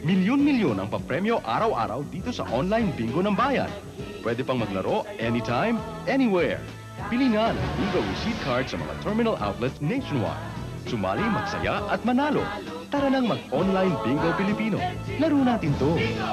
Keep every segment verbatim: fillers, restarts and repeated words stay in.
Milyon-milyon ang papremyo araw-araw dito sa online bingo ng bayan. Pwede pang maglaro anytime, anywhere. Pili nga ng bingo receipt card sa mga terminal outlets nationwide. Sumali, magsaya at manalo. Tara nang mag-online bingo Pilipino. Laro natin to.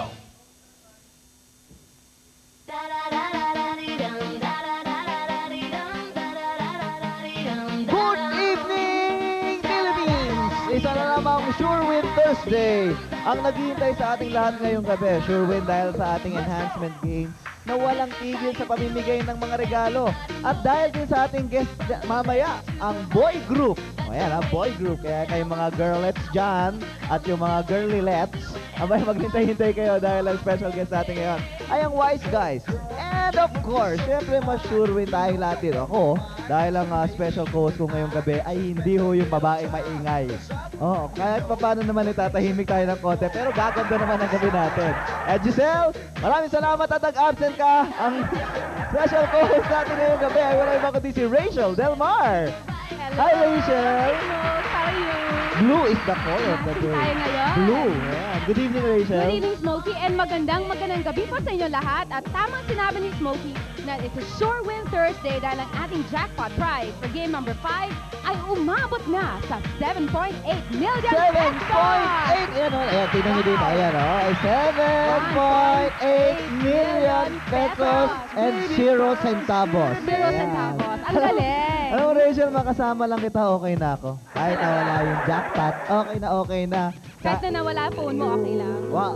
Good evening, Philippines! Isa na namang Sure Win Thursday ang naghihintay sa ating lahat ngayong gabi. Sure Win dahil sa ating enhancement games na walang tigil sa pamimigay ng mga regalo. At dahil din sa ating guest mamaya, ang boy group. Ayan, ang boy group. Kaya kayong mga girlets dyan at yung mga girlylets, abay maghintay-hintay kayo dahil ang special guest natin ngayon ay ang Wise Guys. And of course, syempre mas sure win tayo lahat dito. Ako, dahil ang uh, special co-host ko ngayong gabi ay hindi ho yung babaeng maingay. Oo, kahit pa paano naman itatahimik tayo ng konti, pero gaganda naman ang gabi natin. And Giselle, maraming salamat at nag-absent ka. Ang special co-host natin ngayong gabi ay wala iba kundi si Rachel Delmar. Hello. Hi, Rachel. Hello, how are you? Blue is the color of the day. Tayo ngayon. Blue. Yeah. Good evening, Rachel. Good evening, Smokey, and magandang magandang gabi po sa inyo lahat. At tamang sinabi ni Smokey na it's a Sure Win Thursday dahil ang ating jackpot prize for game number five ay umabot na sa seven point eight million seven point eight! pesos! Ayan o, ayan, tingnan nyo dito. Ayan o, ay seven point eight million pesos and zero centavos. Zero Ayan. centavos. Ang galing! Alam mo, Rachel, makasama lang kita, okay na ako. Kahit na wala yung jackpot, okay na, okay na. Kahit na nawala phone mo, okay lang. Wow.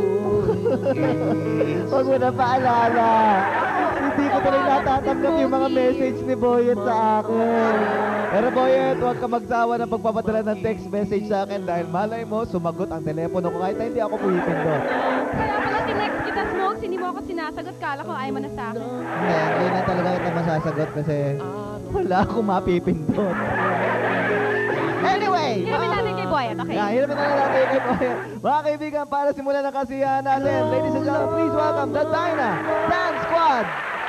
Huwag mo na paalala. Hindi ko tuloy natatanggap yung mga message ni Boyet sa akin. Pero Boyet, huwag ka magsawa ng pagpapadala ng text message sa akin dahil malay mo, sumagot ang telepono ko kahit na hindi ako pumipindot. Kaya pala tinext kita, Smokes, hindi mo ako sinasagot. Kala ko ayaw mo na sa akin. Hindi, hindi na talaga kita masasagot kasi wala akong mapipindot. Anyway! Hiramin natin kay Boyet, okay? Yeah, hiramin na natin kay Boyet. Mga kaibigan, para simulan ang kasiyahan natin, ladies and gentlemen, please welcome the Dyna Dance Squad!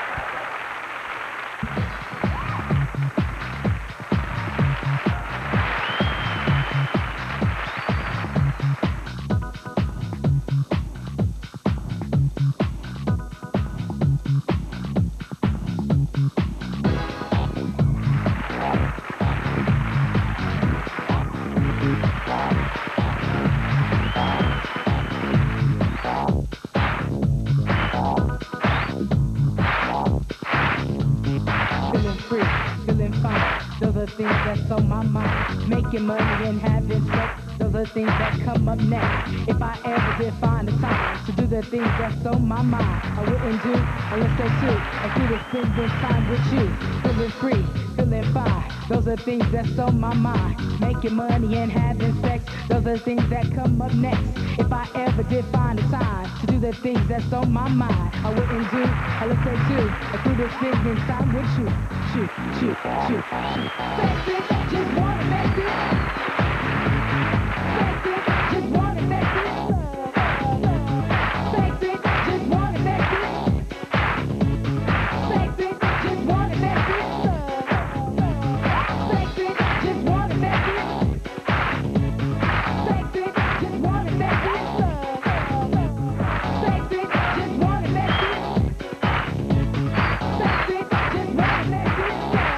Things that's on my mind, making money and having sex, those are things that come up next. If I ever did find the time to do the things that's on my mind, I wouldn't do unless they do. I do the spending time with you, feeling free, feeling fine. Those are things that's on my mind, making money and having sex, those are things that come up next. If I ever did find the time to do the things that's on my mind, I wouldn't do unless they do. I do the spending time with you, shoot, shoot, shoot, shoot. Just wanna make it. Sex it, just wanna make it. Sex it, just wanna make it. Sex it, just wanna make it. Sex it, just wanna make it. Sex it, just wanna make it. Sex it, just wanna make it. Sex it, just wanna make it.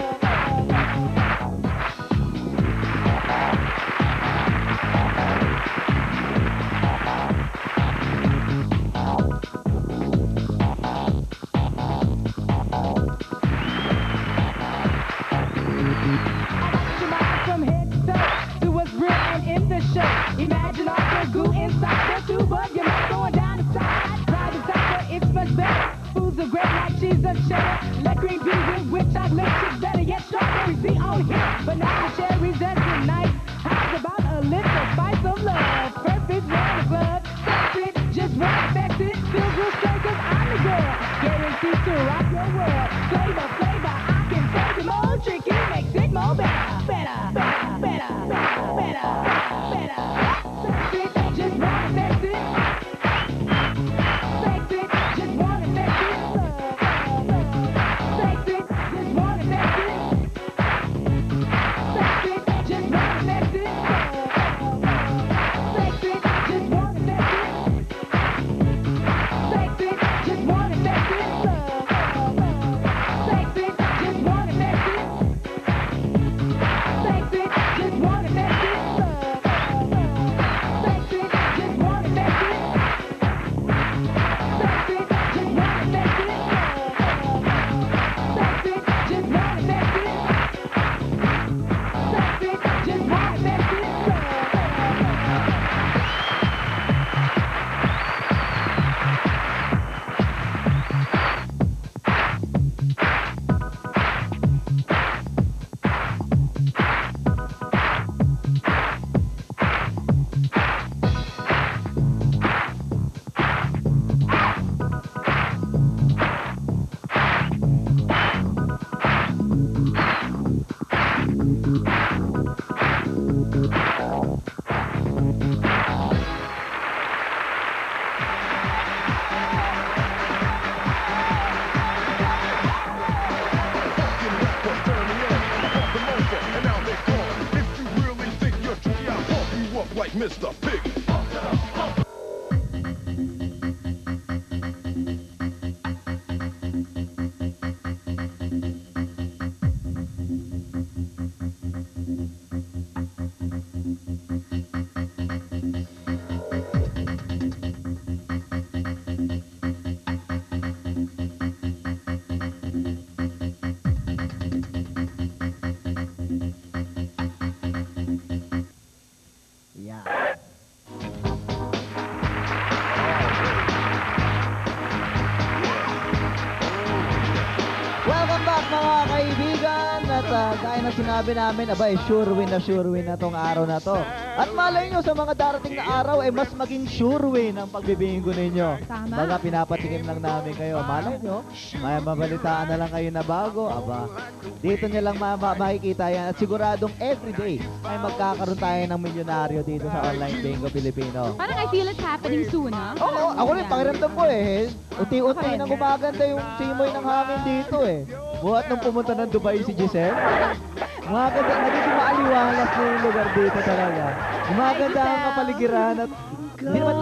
From head to toe, to what's real and in the show. Imagine all the goo inside the tube of your mouth going down the side. Side to side, but it's much better. Foods are great like cheese or cheddar. Let green beans with which chocolate chips better yet strawberries be on here. But now the cherries that's nice. How's about a little spice of love? Perfect round of love. Sex it, just want sex it. Feels real straight cause I'm the girl. Guaranteed to rock your world. Flavor, flavor, I can take it more tricky. Makes it more better. Better, better, better, better, better. Sex it, just wanna sex it. Sex it, just wanna sex it. Sex it, just wanna sex it. Sex it, just wanna sex it. Sex it, just wanna sex it. like Mister Pig. Yeah. Welcome back mga kaibigan at uh, gaya na sinabi namin, abay, sure win na sure win na tong araw na to. At malay nyo sa mga darating na araw, eh mas maging sure win ang pagbibingo ninyo. Tama. Baga pinapatikim lang namin kayo. Malay nyo, may mabalitaan na lang kayo na bago. Aba, dito nyo lang ma ma makikita yan. At siguradong everyday ay magkakaroon tayo ng milyonaryo dito sa Online Bingo Filipino. Parang I feel it's happening soon, ha? Oo, ako rin, pakiramdam ko eh. Uti-uti nang gumaganda yung simoy ng hangin dito eh. Buhat nung pumunta ng Dubai si Giselle. Gumaganda, nagiging maaliwalas na yung lugar dito talaga. Gumaganda ang kapaligiran at hindi naman...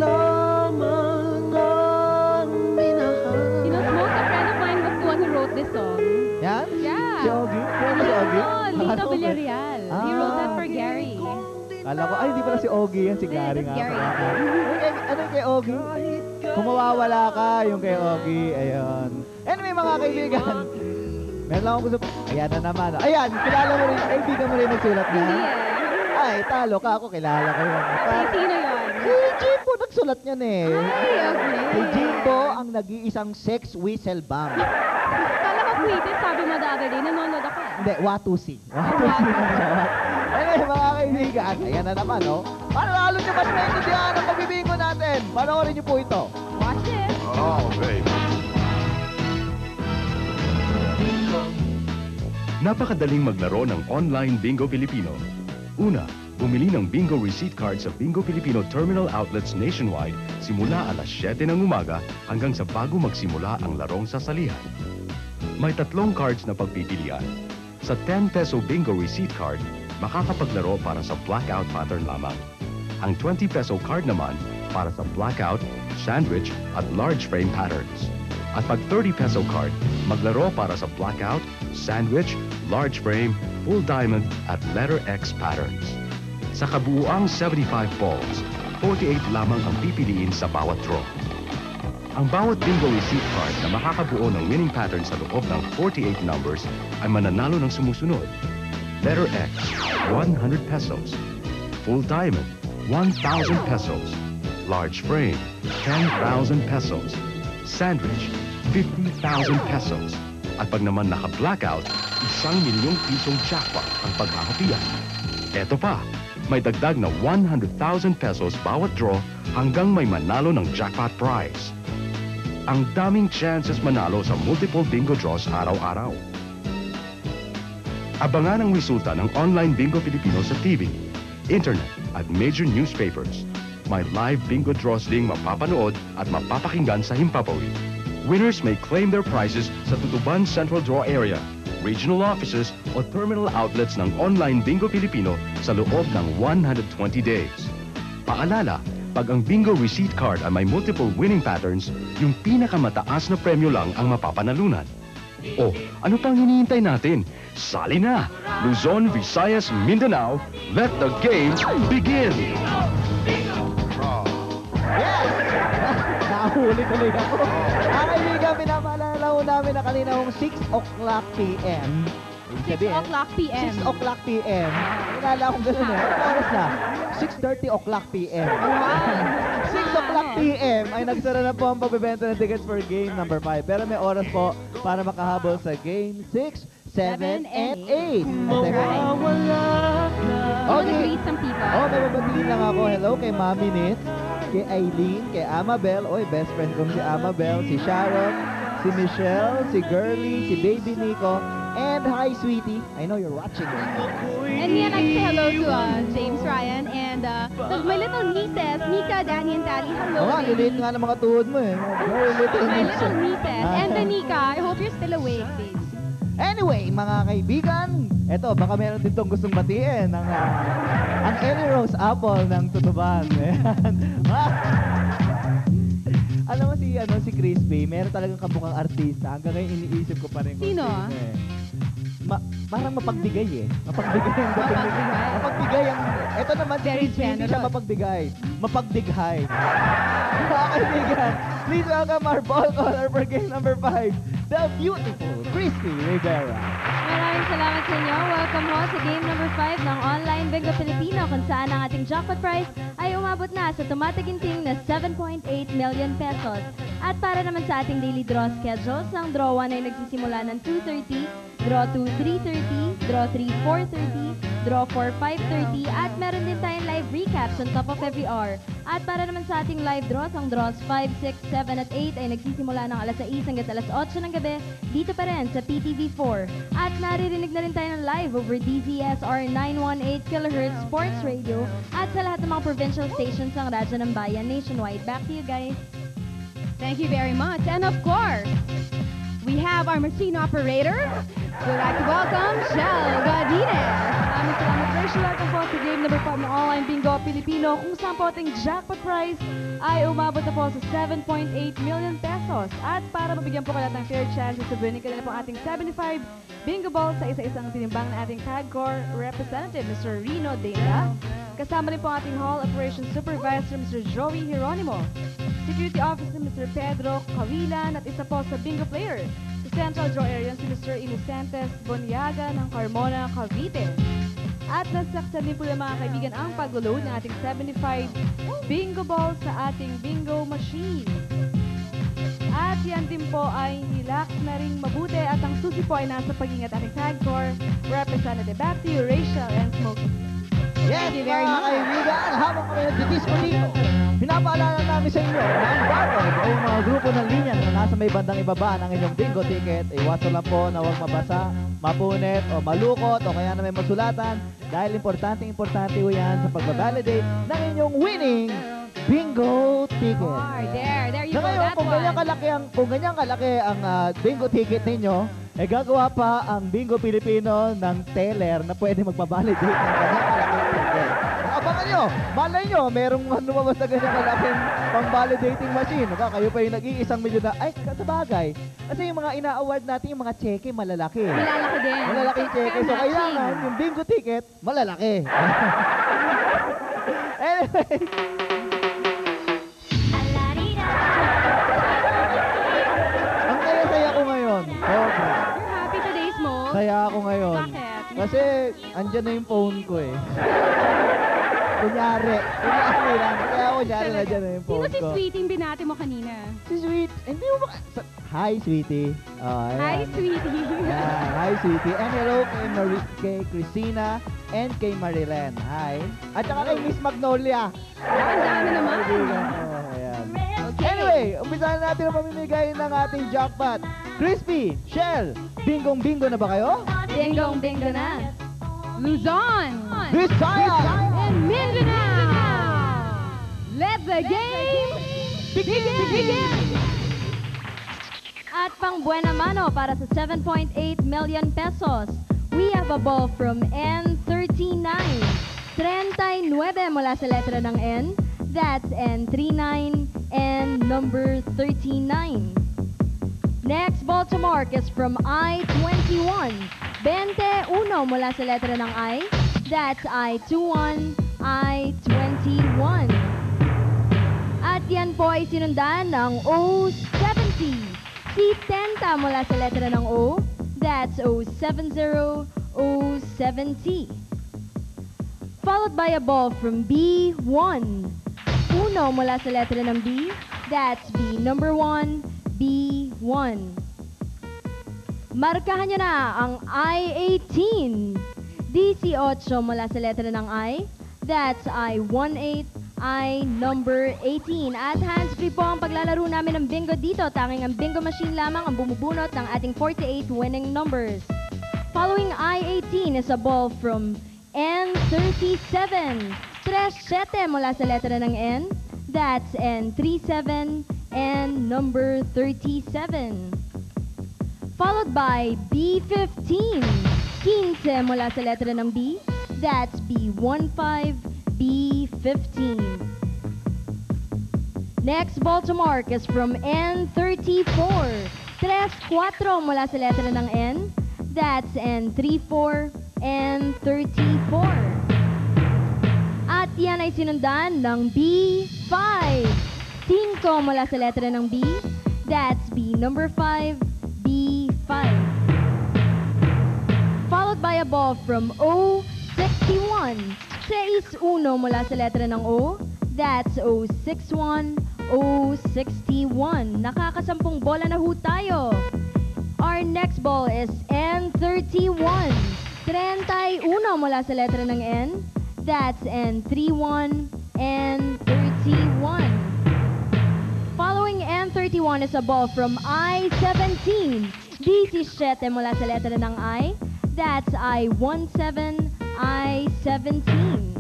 You know, Smoke, a friend of mine was the one who wrote this song. Yan? Yeah. Si Ogie? Kaya si Ogie? Oh, Lito Akala ko- Villarreal. He wrote that for Gary. Kala ko, ay, hindi pala si Ogie yan, si Hindi, Gary that's nga. Gary. pala. Yung kay- Ano yung kay Ogie? Kung mawawala ka, yung kay Ogie, ayun. Anyway, mga kaibigan, meron lang ako gusto. Ayan na naman. Ayan, kilala mo rin, kaibigan mo rin nagsulat niya. Hindi eh. Ay, talo ka ako, kilala ko yun. Ay, sino yun? Si Jimbo nagsulat niyan eh. Ay, okay. Si Jimbo ang nag-iisang sex whistle bomb. Kala ko tweeted, sabi mo the other day, nanonood ako eh. Hindi, Watusi. Watusi na siya. Anyway, mga kaibigan, ayan na naman, no? Para lalo nyo mas naintindihan ang pagbibingo natin. Panoorin nyo po ito. Watch it. Oh, baby. Napakadaling maglaro ng Online Bingo Filipino. Una, bumili ng bingo receipt card sa Bingo Filipino terminal outlets nationwide simula alas siyete ng umaga hanggang sa bago magsimula ang larong sasalihan. May tatlong cards na pagpipilian. Sa ten peso bingo receipt card, makakapaglaro para sa blackout pattern lamang. Ang twenty peso card naman para sa blackout, sandwich at large frame patterns. At pag thirty peso card, maglaro para sa blackout, sandwich, large frame, full diamond at letter X patterns. Sa kabuuang seventy-five balls, forty-eight lamang ang pipiliin sa bawat draw. Ang bawat bingo receipt card na makakabuo ng winning pattern sa loob ng forty-eight numbers ay mananalo ng sumusunod. Letter X, one hundred pesos. Full diamond, one thousand pesos. Large frame, ten thousand pesos. Sandwich, fifty thousand pesos. At pag naman naka-blackout, isang milyong pisong jackpot ang paghahatian. Eto pa, may dagdag na one hundred thousand pesos bawat draw hanggang may manalo ng jackpot prize. Ang daming chances manalo sa multiple bingo draws araw-araw. Abangan ang resulta ng Online Bingo Filipino sa T V, internet at major newspapers. May live bingo draws ding mapapanood at mapapakinggan sa himpapawid. Winners may claim their prizes sa Tutuban Central Draw Area, regional offices o terminal outlets ng Online Bingo Filipino sa loob ng one hundred twenty days. Paalala, pag ang bingo receipt card ay may multiple winning patterns, yung pinakamataas na premyo lang ang mapapanalunan. O, ano pang hinihintay natin? Sali na! Luzon, Visayas, Mindanao, let the game begin! Yes! Nakahuli tuloy ako. Ang kaibigan, pinapaalala ho namin na kanina hong six o'clock p m Ibig six sabihin, o'clock p m six o'clock p m Kilala akong gano'n eh. Ano oras na? six thirty o'clock p m six o'clock p m ay nagsara na po ang pagbebenta ng tickets for game number five. Pero may oras po para makahabol sa game six, seven, and eight. That's right. Oh, Let's di- greet some people. Oh, may babatiin lang ako. Hello kay Mami Nit, kay Aileen, kay Amabel. Oy, best friend kong si Amabel, si Sharon, si Michelle, si Girly, si Baby Nico, and hi, sweetie. I know you're watching right now. And me, I'd like to say hello to uh, James Ryan and uh, to my little nieces, Mika, Danny, and Tally. Hello. Oo nga, baby. lilit nga ng mga tuhod mo eh. Very little My niece. little nieces. Ah. And Danica, I hope you're still awake, baby. Anyway, mga kaibigan, eto, baka meron din tong gustong batiin ng ah, ang Ellie Rose Apple ng Tutuban. Ayan. Ah. Alam mo si, ano, si Crispy, meron talagang kamukhang artista. Hanggang ngayon iniisip ko pa rin kung Sino, ah? eh. Ma parang mapagbigay eh. Mapagbigay ang dating nila. Mapagbigay. Mapagbigay ang... Ito naman, si Very Crispy, hindi siya generous. mapagbigay. Mapagdighay. Mga kaibigan, please welcome our ball caller for game number five, the beautiful Crispy Rivera. Maraming salamat sa inyo. Welcome ho sa game number five ng Online Bingo Filipino kung saan ang ating jackpot prize ay umabot na sa tumataginting na seven point eight million pesos. At para naman sa ating daily draw schedules, ang draw one ay nagsisimula ng two thirty, draw two three thirty, draw three four thirty, draw four five thirty, at meron din tayong live recaps on top of every hour. At para naman sa ating live draws, ang draws five, six, seven at eight ay nagsisimula ng alas sais hanggat alas otso ng gabi dito pa rin sa P T V four. At naririnig na rin tayo ng live over D Z S R nine one eight kilohertz Sports Radio at sa lahat ng mga provincial stations ng Radyo ng Bayan nationwide. Back to you guys. Thank you very much. And of course, we have our machine operator. We'd like to welcome Shell Godinez. Maraming salamat, Rachel. Welcome po sa game number five ng Online Bingo Pilipino kung saan po ating jackpot prize ay umabot na po sa seven point eight million pesos. At para mabigyan po kayo ng fair chances sa winning kanila po ating seventy-five bingo balls sa isa-isang tinimbang na ating Tagcor representative, Mister Rino Dela. Kasama rin po ang ating Hall Operations Supervisor, Mister Joey Hieronimo. Security Officer, Mister Pedro Cawilan, at isa po sa bingo player sa Central Draw Area si Mister Inocentes Boniaga ng Carmona, Cavite. At nasaksan din po ng mga kaibigan ang pag-load ng ating seventy-five bingo balls sa ating bingo machine. At yan din po ay nilak na ring mabuti at ang susi po ay nasa pag-ingat ating Tagcor representative. Back to you, Rachel and Smokey. Yes, Thank you very mga much. kaibigan, habang kami nagdidisco dito, pinapaalala namin sa inyo na ang barcode o yung mga grupo ng linya na nasa may bandang ibaba ng inyong bingo ticket, iwaso lang po na huwag mabasa, mapunit o malukot o kaya na may masulatan dahil importante-importante po yan sa pagbabalidate ng inyong winning bingo ticket. Or, there, there you Na go, ngayon, that kung ganyan one. kalaki ang, kung ganyan kalaki ang ah, bingo ticket ninyo, eh gagawa pa ang Bingo Pilipino ng teller na pwede magpabalidate ng ganyan kalaking ticket. Abangan nyo, malay nyo, merong lumabas na ganyan kalaking pang-validating machine. Baka kayo pa yung nag-iisang milyon na, ay, kasabagay. Kasi yung mga ina-award natin, yung mga cheque, malalaki. Malalaki din. Malalaking cheque. So, Fair kailangan matching. yung bingo ticket, malalaki. Anyway, ang saya-saya ko ngayon. Sobra. You're happy today, Smoke? Saya ako ngayon. Bakit? Kasi andyan na yung phone ko eh. Kunyari. Kunyari lang. Kaya kunyari na dyan na yung Sino phone si ko. Sweetie yung binati mo kanina? Si Sweet. Hindi mo ba... sa- Hi, Sweetie. Oh, Hi, ayan. Sweetie. Yan. Hi, Sweetie. And hello kay, Marie, kay Christina and kay Marilen. Hi. At saka kay Miss Magnolia. Ang dami naman. Kaibigan ko. Ayan. Okay. Anyway, umpisahan natin ang pamimigay ng ating jackpot. Crispy, Shell, bingong-bingo na ba kayo? Bingong bingo na. Luzon. Visayas! And Mindanao. Let the game begin. At pang buena mano para sa seven point eight million pesos, we have a ball from N thirty-nine. thirty-nine mula sa letra ng N. That's N thirty-nine and number thirty-nine. Next ball to mark is from I twenty-one. twenty-one mula sa letra ng I. That's I twenty-one, I twenty-one. At yan po ay sinundan ng O seventy. Si Tenta mula sa letra ng O. That's O seventy, O seventy. Followed by a ball from B one. Uno mula sa letra ng B. That's B number one, B one. Markahan nyo na ang I eighteen. eighteen mula sa letra ng I. That's I eighteen, I number eighteen. At hands-free po ang paglalaro namin ng bingo dito. Tanging ang bingo machine lamang ang bumubunot ng ating forty-eight winning numbers. Following I eighteen is a ball from N thirty-seven. thirty-seven mula sa letra ng N. That's N thirty-seven and number thirty-seven. Followed by B fifteen. fifteen mula sa letra ng B. That's B fifteen, B fifteen. Next ball to mark is from N thirty-four. Tres, cuatro mula sa letra ng N. That's N thirty-four, N thirty-four. At yan ay sinundan ng B five. Cinco mula sa letra ng B. That's B number five, B five. Followed by a ball from O sixty-one. Seis uno mula sa letra ng O. That's O sixty-one, O sixty-one. Nakakasampung bola na ho tayo. Our next ball is N thirty-one. thirty-one mula sa letra ng N. That's N thirty-one, N thirty-one. Following N thirty-one is a ball from I seventeen. seventeen mula sa letra ng I. That's I seventeen, I seventeen.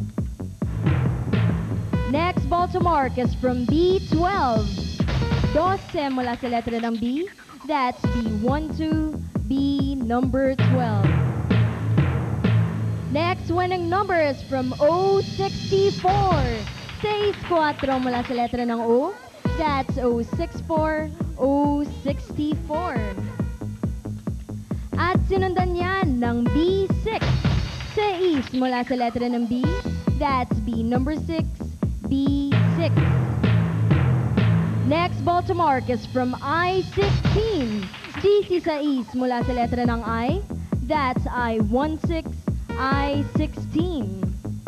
Next ball to mark is from B twelve. twelve mula sa letra ng B. That's B twelve, B number twelve. Next winning number is from O sixty-four. six four mula sa letra ng O. That's O sixty-four, O sixty-four. At sinundan yan ng B six. Seis mula sa letra ng B. That's B number six, B six. Next ball to mark is from I sixteen. sixteen mula sa letra ng I. That's I sixteen, I sixteen.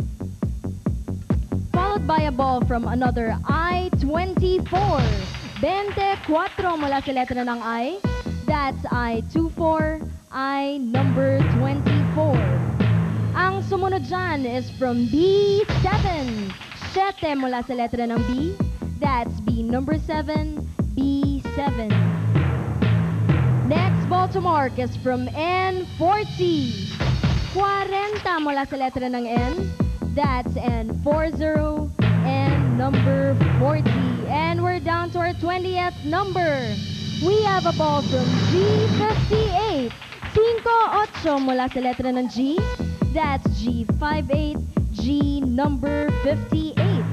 Followed by a ball from another I twenty-four. twenty-four mula sa letra ng I. That's I twenty-four, I number twenty-four. Ang sumunod dyan is from B seven. seven mula sa letra ng B. That's B number seven, B seven. Next ball to mark is from N forty. forty mula sa letra ng N. That's N forty, and number forty. And we're down to our twentieth number. We have a ball from G fifty-eight. five eight mula sa letra ng G. That's G fifty-eight, G number fifty-eight.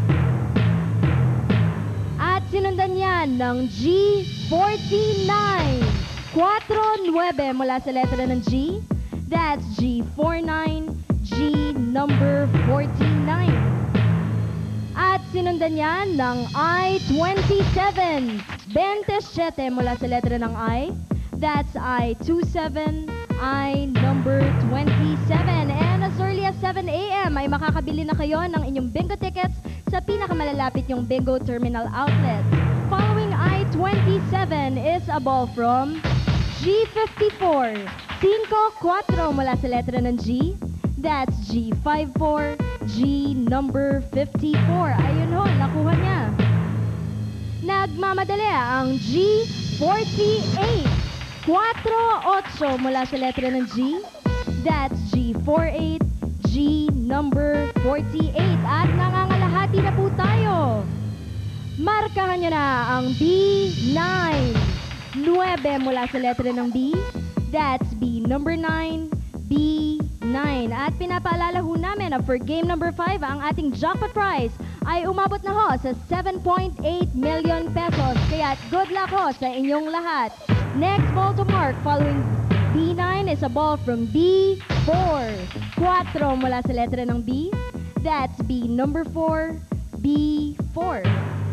At sinundan yan ng G forty-nine. forty-nine mula sa letra ng G. That's G forty-nine, G number forty-nine. At sinundan yan ng I twenty-seven. twenty-seven mula sa letra ng I. That's I twenty-seven, I number twenty-seven. And as early as seven A M ay makakabili na kayo ng inyong bingo tickets sa pinakamalalapit yung bingo terminal outlet. Following I twenty-seven is a ball from G fifty-four. five four mula sa letra ng G. That's G fifty-four, G number fifty-four. Ayun ho, nakuha niya. Nagmamadali ang G forty-eight. four eight mula sa letra ng G. That's G forty-eight, G number forty-eight. At nangangalahati na po tayo. Markahan nyo na ang B nine. nine mula sa letra ng B. That's B number nine, B nine. At pinapaalala ho namin na for game number five, ang ating jackpot prize ay umabot na ho sa seven point eight million pesos. Kaya good luck ho sa inyong lahat. Next ball to mark following B nine is a ball from B four. four mula sa letra ng B. That's B number four, B four.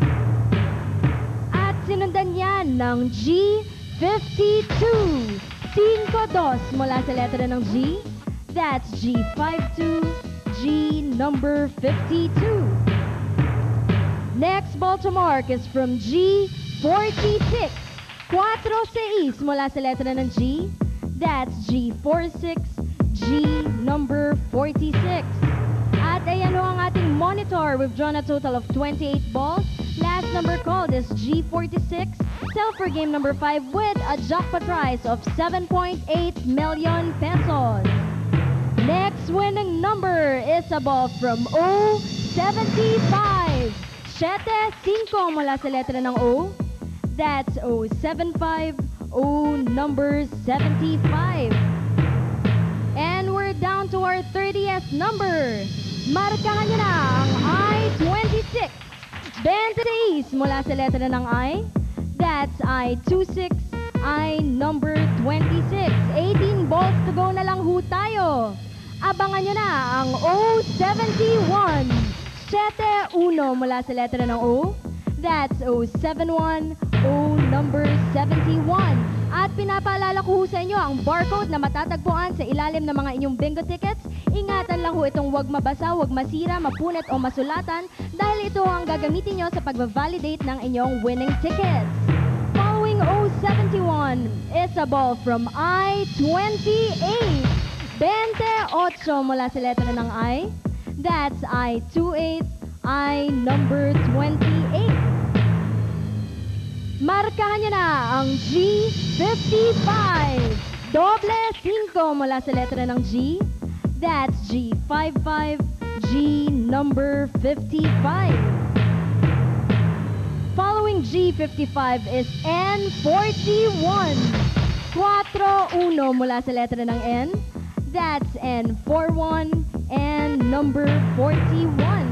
At sinundan yan ng G fifty-two. five two mula sa letra ng G. That's G fifty-two, G number fifty-two. Next ball to mark is from G forty-six. forty-six mula sa letra ng G. That's G forty-six, G number forty-six. At ayan ho ang ating monitor. We've drawn a total of twenty-eight balls. Last number called is G forty-six. Sell for game number five with a jackpot prize of seven point eight million pesos. Next winning number is a ball from O seventy-five. seven five mula sa letra ng O. That's O seventy-five, O number seventy-five. And we're down to our thirtieth number. Markahan nyo na ang I twenty-six. twenty-six mula sa letra ng I. That's I twenty-six. I number twenty-six. eighteen balls to go na lang ho tayo. Abangan nyo na ang O seventy-one. seventy-one mula sa letra ng O. That's O seventy-one. O number seventy-one. At pinapaalala ko ho sa inyo ang barcode na matatagpuan sa ilalim ng mga inyong bingo tickets. Ingatan lang ho itong wag mabasa, wag masira, mapunit o masulatan dahil ito ang gagamitin nyo sa pag-validate ng inyong winning tickets. Following O seventy-one is a ball from I twenty-eight. twenty-eight mula sa letra ng I. That's I twenty-eight. I number twenty-eight. Markahan nyo na ang G fifty-five. Doble cinco mula sa letra ng G. That's G fifty-five. G number fifty-five. Following G fifty-five is N forty-one. four one mula sa letra ng N. That's N forty-one and number forty-one.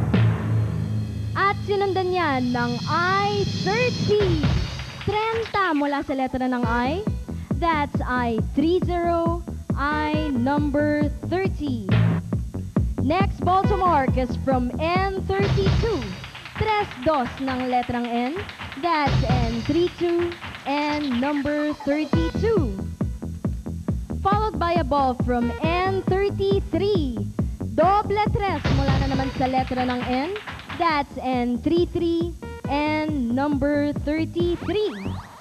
At sinundan yan ng I thirty. thirty mula sa letra ng I. That's I thirty. I number thirty. Next ball to mark is from N thirty-two. Tres dos ng letrang N. That's N thirty-two and number thirty-two. Followed by a ball from N thirty-three. Doble tres mula na naman sa letra ng N. That's N thirty-three and number thirty-three.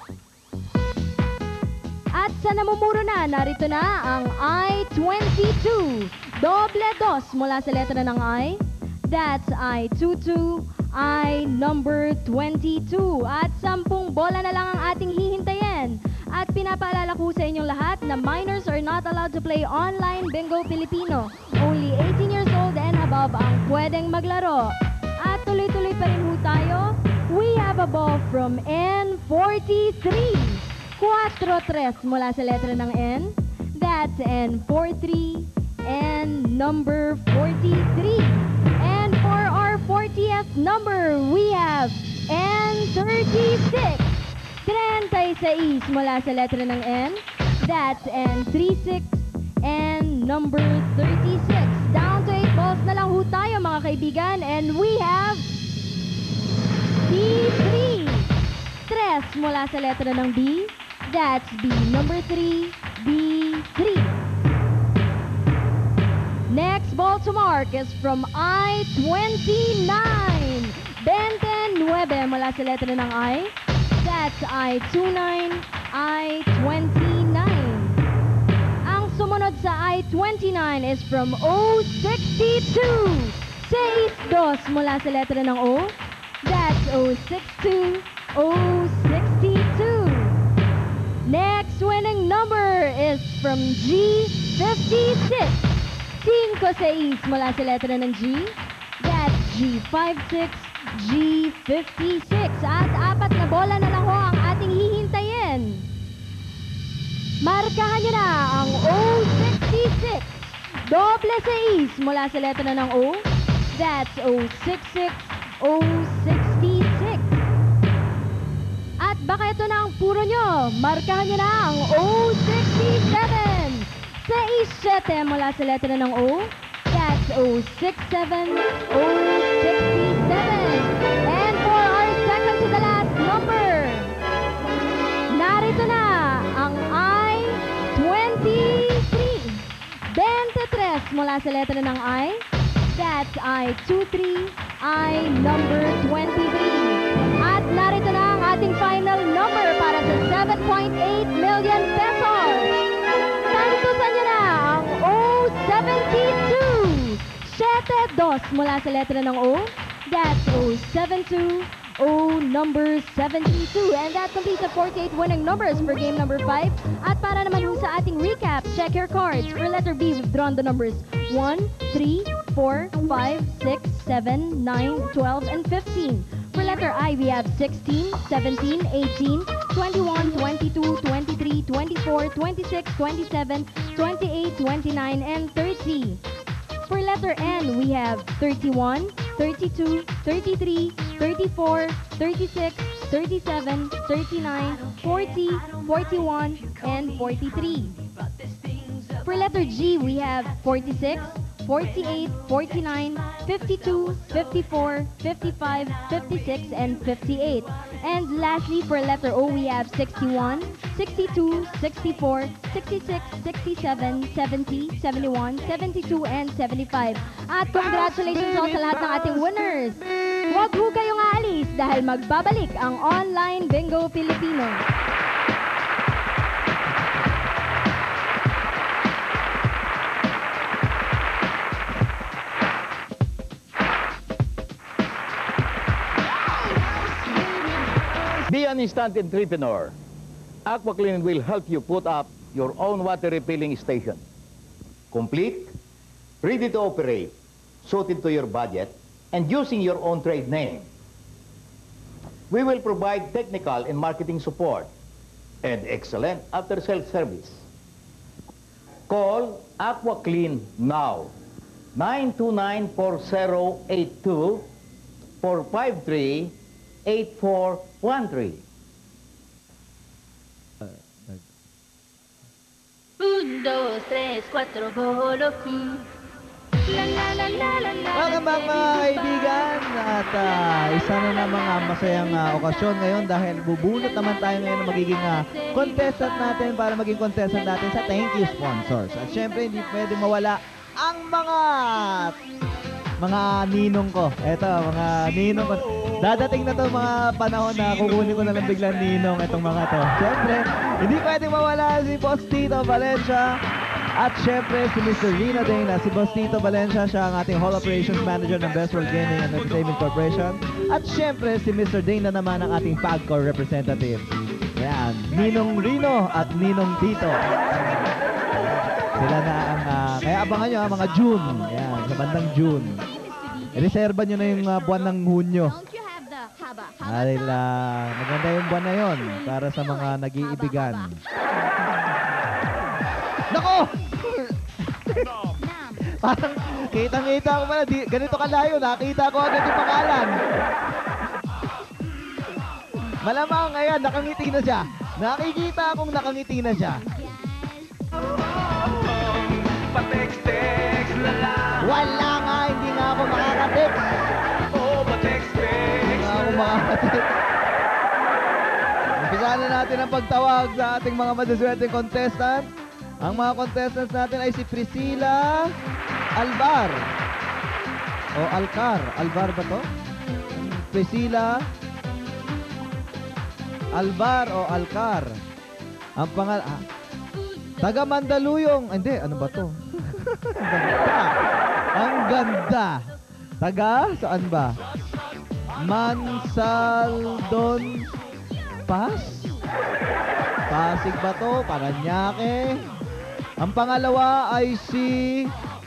At sa namumuro na, narito na ang I twenty-two. Doble dos mula sa letra ng I. That's I twenty-two. I number twenty-two. At sampung bola na lang ang ating hihintayin. At pinapaalala ko sa inyong lahat na minors are not allowed to play online Bingo Filipino. Only eighteen years old and above ang pwedeng maglaro. At tuloy-tuloy pa rin ho tayo. We have a ball from N forty-three. four tres mula sa letra ng N. That's N forty-three and number forty-three. And for our fortieth number, we have N thirty-six. thirty-six mula sa letra ng N. That's N thirty-six and number thirty-six. Down to eight balls na lang ho tayo mga kaibigan. And we have B three. Tres mula sa letra ng B. That's B number three. B three. Next ball to mark is from I twenty-nine. twenty-nine mula sa letra ng I. That's I twenty-nine. I twenty-nine. Ang sumunod sa I twenty-nine is from O sixty-two. six dos mula sa letra ng O. That's O sixty-two. O sixty-two. Next winning number is from G fifty-six. five six mula sa letra ng G. That's G fifty-six. G fifty-six. At apat na bola na lang ho ang ating hihintayin. Markahan nyo na ang O sixty-six. Doble seis mula sa letra ng O. That's O sixty-six. O sixty-six. At baka ito na ang puro nyo. Markahan nyo na ang O sixty-seven. seis siyete mula sa letra ng O. That's O sixty-seven. O sixty-seven. And for our second to the last number, narito na ang I twenty-three. twenty-three mula sa letra ng I. That's I twenty-three. I number twenty-three. At narito na ang ating final number para sa seven point eight million pesos. Tantusan nyo na ang O seventy-two. seven dos mula sa letra ng O. That's O seventy-two. O number seventy-two. And that completes the forty-eight winning numbers for game number five. At para naman ho sa ating recap, check your cards. For letter B, we've drawn the numbers one, three, four, five, six, seven, nine, twelve, and fifteen. For letter I, we have sixteen, seventeen, eighteen, twenty-one, twenty-two, twenty-three, twenty-four, twenty-six, twenty-seven, twenty-eight, twenty-nine, and thirty. For letter N, we have thirty-one, thirty-two, thirty-three, thirty-four, thirty-six, thirty-seven, thirty-nine, forty, forty-one, and forty-three. For letter G, we have forty-six, forty-eight, forty-nine, fifty-two, fifty-four, fifty-five, fifty-six, and fifty-eight. And lastly, for letter O, we have sixty-one, sixty-two, sixty-four, sixty-six, sixty-seven, seventy, seventy-one, seventy-two, and seventy-five. At congratulations also sa lahat ng ating winners! Huwag ho kayong aalis dahil magbabalik ang Online Bingo Filipino. Be an instant entrepreneur. AquaClean will help you put up your own water refilling station. Complete, ready to operate, suited to your budget, and using your own trade name. We will provide technical and marketing support and excellent after-sales service. Call AquaClean now. nine two nine, four zero eight two, four five three, eight four one three. Un, dos, tres, cuatro, bolo, ku. La la la la la la. Welcome back mga kaibigan at uh, isa na namang uh, masayang uh, okasyon ngayon dahil bubunot naman tayo ngayon ng magiging uh, contestant natin para maging contestant natin sa thank you sponsors. At syempre hindi pwede mawala ang mga mga ninong ko. Eto, mga ninong ko. Dadating na to mga panahon na kukunin ko na lang biglang ninong itong mga to. Syempre, hindi pwede mawala si Boss Tito Valencia. At syempre, si Mister Rino Dana. Si Boss Tito Valencia, siya ang ating Hall Operations Manager ng Best World Gaming and Entertainment Corporation. At syempre, si Mister Dana naman ang ating PAGCOR representative. Yan, Ninong Rino at Ninong Tito. Sila na ang, uh, kaya abangan nyo ha, mga June. Yan, sa bandang June. Reserva nyo na yung uh, buwan ng Hunyo. Dahil uh, maganda yung buwan na yon para sa mga nag-iibigan. Nako! Parang kitang-kita ko pala, di, ganito kalayo, nakita ko agad yung pangalan. Malamang, ayan, nakangiti na siya. Nakikita akong nakangiti na siya. Wala nga, hindi nga ako makaka-text. Hindi nga ako makaka-text. Umpisa na natin ang pagtawag sa ating mga madaswerteng contestant. Ang mga contestants natin ay si Priscilla Alvar. O Alcar. Alvar ba to? Priscilla Alvar o Alcar. Ang pangal... Ah, taga Mandaluyong. Hindi, ano ba to? Ang ganda. Ang ganda. Taga, saan ba? Mansaldon Pass? Pasig ba to? Paranaque. Ang pangalawa ay si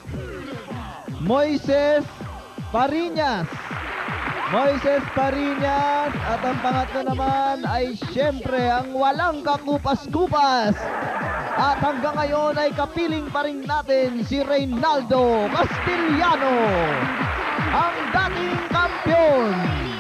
Moises Pariñas. Moises Pariñas. At ang pangatlo naman ay siyempre ang walang kakupas-kupas. At hanggang ngayon ay kapiling pa rin natin si Reynaldo Castillano, ang dating kampiyon.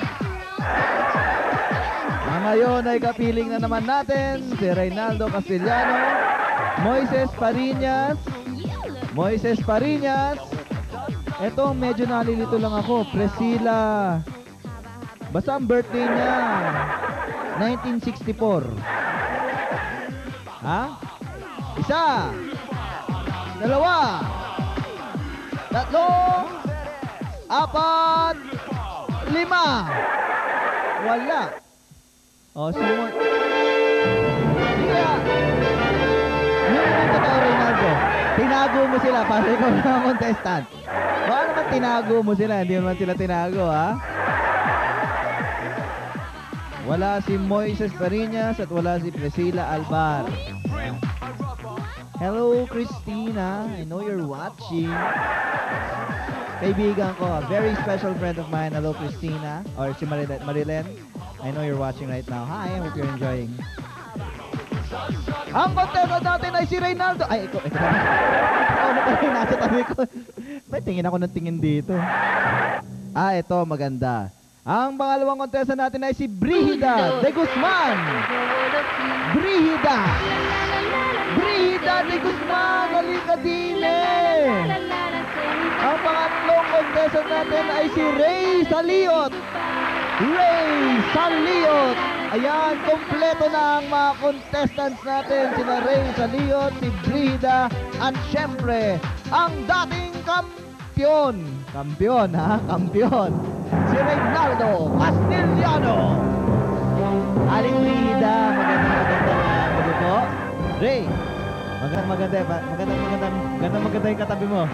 Na ngayon ay kapiling na naman natin si Reynaldo Castillano. Moises Pariñas. Moises Pariñas. Eto, medyo nalilito lang ako. Priscilla. Basta ang birthday niya. nineteen sixty-four. Ha? Isa. Dalawa. Tatlo. Apat. Lima. Wala. O, simon. Sige. Yung naman totoo, Reynaldo. Tinago mo sila para ikaw na ang contestant. Baka naman tinago mo sila. Hindi naman sila tinago, ha? Wala si Moises Pariñas at wala si Priscilla Alvar. Hello, Christina. I know you're watching. kaibigan ko, a very special friend of mine. Hello, Christina, or si Marilen. Marilen, I know you're watching right now. Hi, I hope you're enjoying. Ang contestant natin ay si Reynaldo. Ay, ikaw, ikaw. Ikaw na pala yung nasa tabi ko. May tingin ako ng tingin dito. Ah, ito, maganda. Ang pangalawang contestant natin ay si Brihida de Guzman. Brihida. Brihida de Guzman. Halika din eh. Ang pangatlong contestant natin ay si Ray Saliot. Ray Saliot. Ayan, kompleto na ang mga contestants natin. Sina Ray Saliot, si Brihida, at syempre, ang dating kampiyon. Kampiyon, ha? Kampiyon. Si Reynaldo Castillano. Aling Brihida, magandang magandang gabi po. Ray, magandang maganda, magandang magandang magandang maganda yung katabi mo.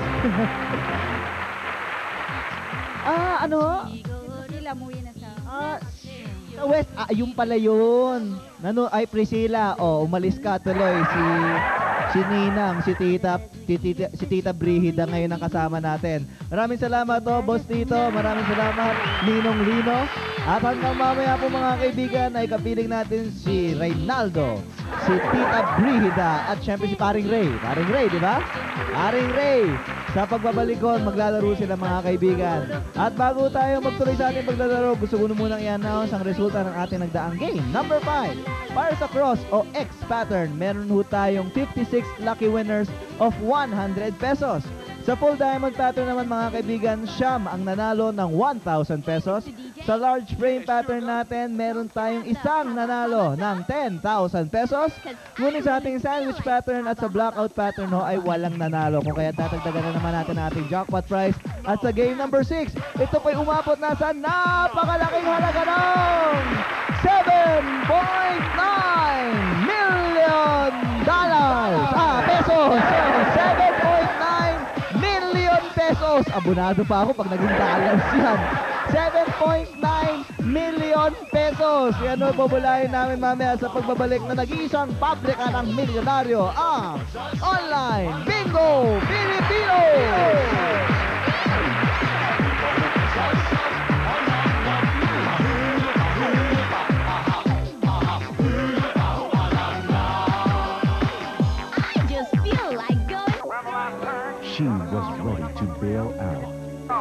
Ah, ano? Sila, muwi na sa... Ah, sa West, ah, yung pala yun. Nano, ay Priscilla, oh, umalis ka tuloy. Si, si Ninang, si Tita, si Tita, si Tita Brihida ngayon ang kasama natin. Maraming salamat to, Boss Tito. Maraming salamat, Ninong Lino. At hanggang mamaya po mga kaibigan, ay kapiling natin si Reynaldo, si Tita Brihida, at syempre si Paring Ray. Paring Ray, di ba? Paring Ray. Sa pagbabalik ko, maglalaro sila mga kaibigan. At bago tayo magtuloy sa ating paglalaro, gusto ko munang i-announce ang resulta ng ating nagdaang game. Number five, para sa cross o X pattern, meron ho tayong fifty-six lucky winners of one hundred pesos. Sa full diamond pattern naman mga kaibigan, siyam ang nanalo ng one thousand pesos. Sa large frame pattern natin, meron tayong isang nanalo ng ten thousand pesos. Ngunit sa ating sandwich pattern at sa blackout pattern ho ay walang nanalo. Kung kaya tatagdagan na naman natin ang ating jackpot prize. At sa game number six, ito po'y umabot na sa napakalaking halaga ng seven point nine million dollars. Ah, pesos! seven point nine million pesos! Abonado pa ako pag naging dollars yan. seven point nine million pesos. Yan o, bubulahin namin mamaya sa pagbabalik na nag-iisang pabrika ng milyonaryo, ang Online Bingo Pilipino! She was ready to bail out.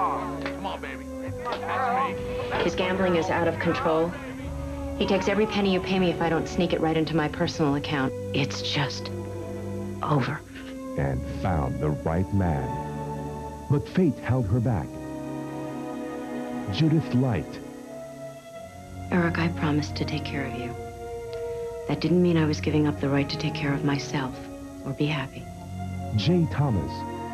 His gambling is out of control. He takes every penny you pay me if I don't sneak it right into my personal account. It's just over. And found the right man. But fate held her back. Judith Light. Eric, I promised to take care of you. That didn't mean I was giving up the right to take care of myself or be happy. Jay Thomas.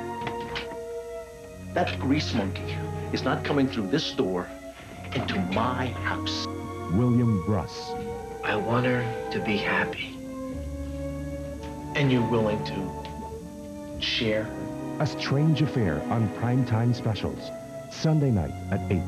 That grease monkey is not coming through this door into my house. William Bruss. I want her to be happy. And you're willing to share? A Strange Affair on Primetime Specials. Sunday night at eight.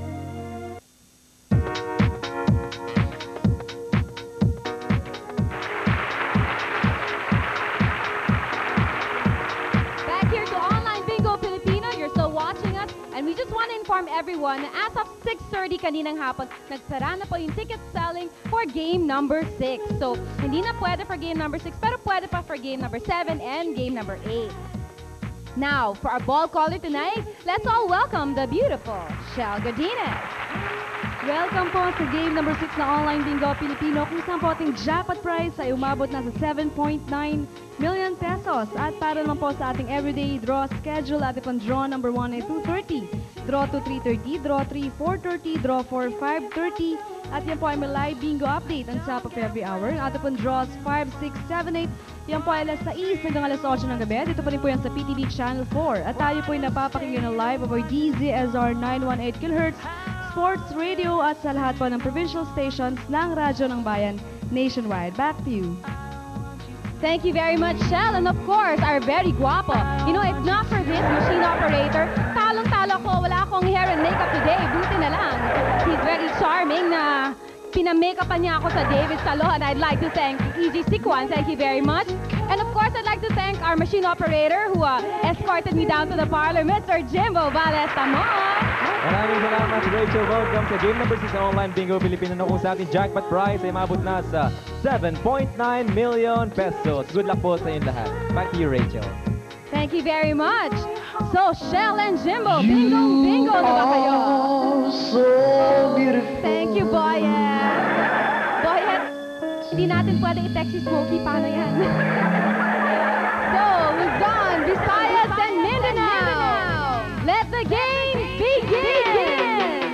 Back here to Online Bingo Filipino, you're still watching us, and we just want to inform everyone na as of six thirty kaninang hapon, nagsara na po yung ticket selling for game number six. So, hindi na pwede for game number six, pero pwede pa for game number seven and game number eight. Now, for our ball caller tonight, let's all welcome the beautiful Shell Godinez. Welcome po sa game number six na Online Bingo Pilipino, kung saan po ating jackpot prize ay umabot na sa seven point nine million pesos. At para naman po sa ating everyday draw schedule, ating pang draw number one ay two thirty, draw two three thirty, draw three four thirty, draw four five thirty, at yan po ay may live bingo update on top of every hour. Ating pang draws five, six, seven, eight, yan po ay alas sais hanggang alas otso ng gabi. Dito pa rin po yan sa P T V Channel four. At tayo po ay napapakinggan ng live over D Z S R nine one eight kilohertz, Sports Radio at sa lahat po ng provincial stations ng Radyo ng Bayan nationwide. Back to you. Thank you very much, Shell. And of course, our very guapo. You know, if not for this machine operator, talong-talo ko. Wala akong hair and makeup today. Buti na lang. He's very charming na Pinamake-up pa niya ako sa David Salon. I'd like to thank E G Sikwan. Thank you very much. And of course, I'd like to thank our machine operator who uh, escorted me down to the parlor, Mister Jimbo Valles-Tamon. Maraming salamat, Rachel. Welcome sa game number six sa Online Bingo Pilipino na kung sa ating jackpot prize ay mabot na sa seven point nine million pesos. Good luck po sa inyong lahat. Back to you, Rachel. Thank you very much. So, Shell and Jimbo, bingo, bingo na ba kayo? So beautiful. Thank you, Boyet. Boyet, hindi natin pwede i-text si Smokey. Paano yan? So, Luzon, Visayas, and Mindanao. Let the game begin!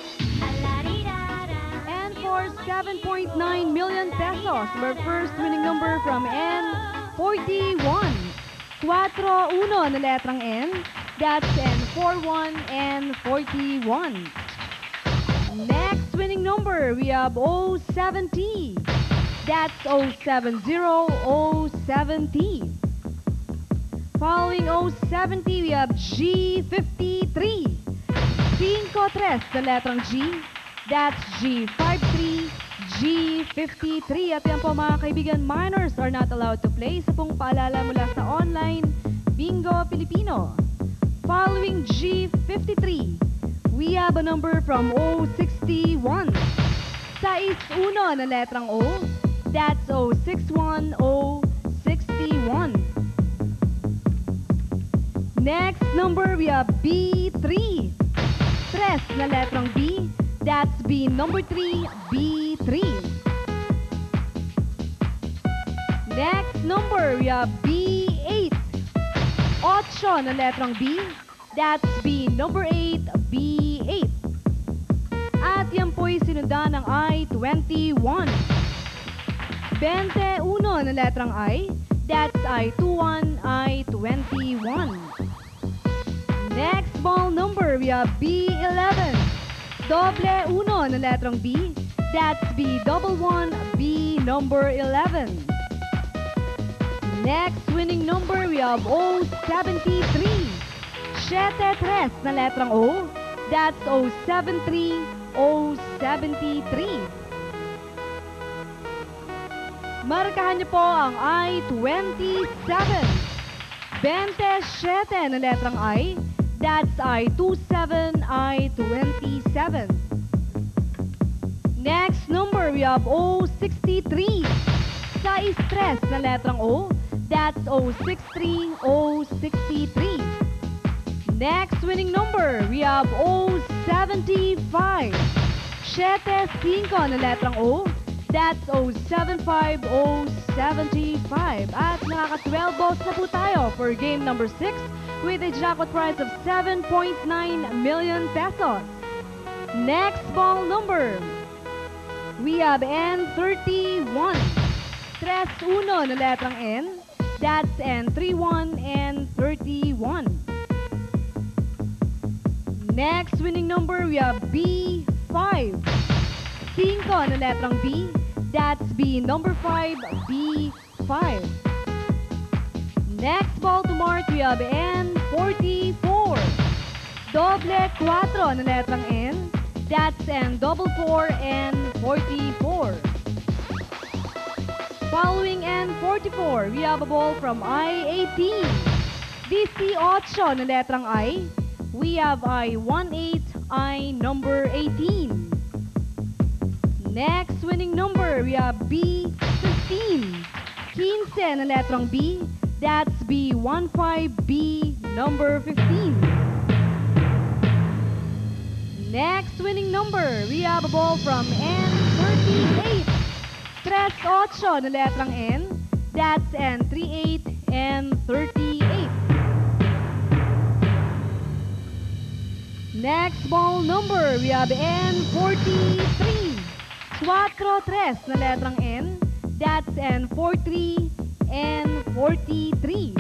And for seven point nine million pesos, our first winning number from N forty-one. four one na letrang N. That's N forty-one and forty-one. Next winning number, we have O seventy. That's O seventy, O seventy. Following O seventy, we have G fifty-three. five tres na letrang G. That's G fifty-three, G fifty-three. At yan po mga kaibigan, minors are not allowed to play. Isa pong paalala mula sa Online Bingo Pilipino. Following G fifty-three, we have a number from O sixty-one. sais uno na letrang O. That's O sixty-one, O sixty-one. Next number, we have B three. Tres na letrang B. That's B number three, B three. Next number, we have B eight. Ocho na letrang B. That's B number eight, B eight. At yan po'y sinundan ng I twenty-one. twenty-one na letrang I. That's I twenty-one, I twenty-one. Next ball number, we have B eleven. Doble uno na letrang B. That's B double one, B number eleven. Next winning number, we have O seventy-three. Siete tres na letrang O. That's O seventy-three, O seventy-three. Markahan niyo po ang I twenty-seven. twenty-seven na letrang I. That's I twenty-seven, I twenty-seven. Next number, we have O sixty-three. sais tres na letrang O. That's O sixty-three, O sixty-three. Next winning number, we have O seventy-five. Siete cinco na letrang O. That's O seventy-five, O seventy-five. At nakaka-twelve balls na po tayo for game number six with a jackpot prize of seven point nine million pesos. Next ball number, we have N thirty-one. Tres uno na letrang N. That's N thirty-one and thirty-one. Next winning number, we have B five. Cinco na letrang B. That's B number five, B five. Next ball to mark, we have N forty-four. Doble cuatro na letrang N. That's N double four and forty-four. Following N forty-four, we have a ball from I eighteen. eighteen na letrang I. We have I eighteen, I number eighteen. Next winning number, we have B fifteen. fifteen na letrang B. That's B fifteen, B number fifteen. Next winning number, we have a ball from N thirty-eight. Tres ocho na letrang N. That's N thirty-eight and thirty-eight. Next ball number, we have N forty-three. Cuatro tres na letrang N. That's N forty-three and forty-three.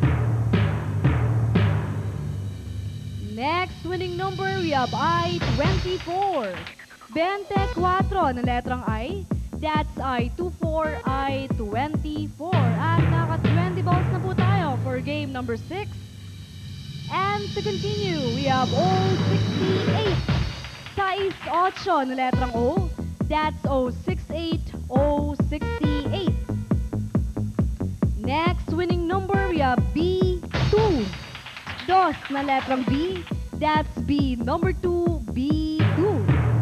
Next winning number, we have I twenty-four. twenty-four na letrang I. That's I twenty-four, I twenty-four. At naka-twenty balls na po tayo for game number six. And to continue, we have O sixty-eight. sais ocho na letrang O. That's zero six eight zero six eight. Next winning number, we have B two. Dos na letrang B. That's B number two, B two.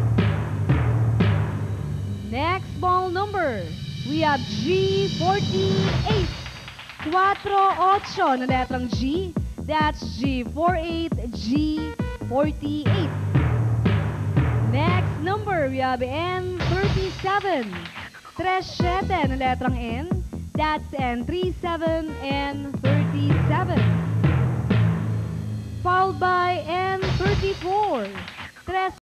Next ball number, we have G forty-eight. Cuatro, ocho na letrang G. That's G forty-eight, G forty-eight. Next number, we have N thirty-seven. Tres, siete na letrang N. That's N thirty-seven, N thirty-seven. Followed by N thirty-four. Tres,